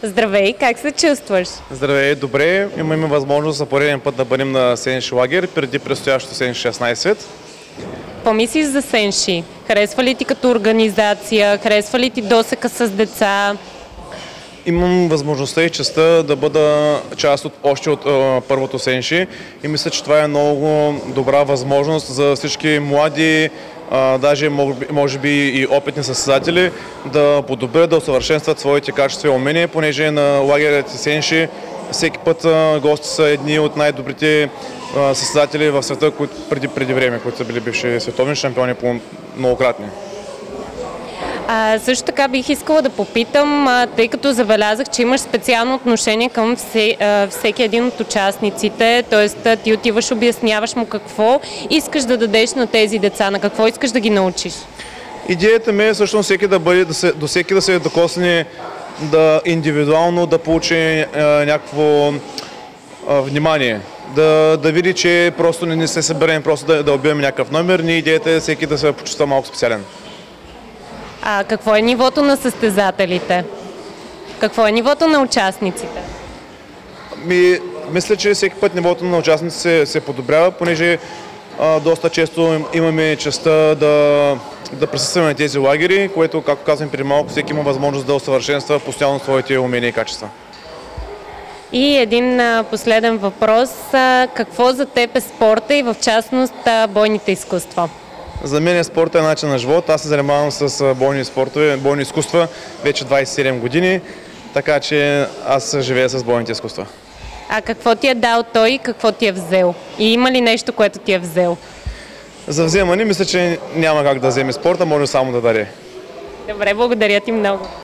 Здравей, как се чувстваш? Здравей, добре. Имаме възможност за пореден път да бъдем на Сенши лагер преди предстоящото Сенши 16. Какво мислиш за Сенши? Харесва ли ти като организация? Харесва ли ти досека с деца? Имам възможността и честта да бъда част още от първото Сенши и мисля, че това е много добра възможност за всички млади, даже може би и опитни състезатели да подобрят, да усъвършенстват своите качества и умения, понеже на лагерите Сенши всеки път гости са едни от най-добрите състезатели в света, които преди време, които са били бивши световни шампиони по многократни. Също така бих искала да попитам, тъй като забелязах, че имаш специално отношение към всеки един от участниците, т.е. ти отиваш, обясняваш му какво искаш да дадеш на тези деца, на какво искаш да ги научиш. Идеята ми е всъщност до всеки да се докосне, индивидуално да получи някакво внимание. Да види, че просто не се съберем просто да убием някакъв номер, ни идеята е всеки да се почувства малко специален. Какво е нивото на състезателите? Какво е нивото на участниците? Мисля, че всеки път нивото на участниците се подобрява, понеже доста често имаме честта да присъстваме на тези лагери, което, както казвам преди малко, всеки има възможност да усъвършенства постоянно своите умения и качества. И един последен въпрос. Какво за теб е спорта и в частност бойните изкуства? За мен спорт е начин на живот. Аз се занимавам с бойни изкуства вече 27 години, така че аз живея с бойните изкуства. Какво ти е дал той и какво ти е взел? И има ли нещо, което ти е взел? За вземане мисля, че няма как да вземе спорта, може само да даде. Добре, благодаря ти много.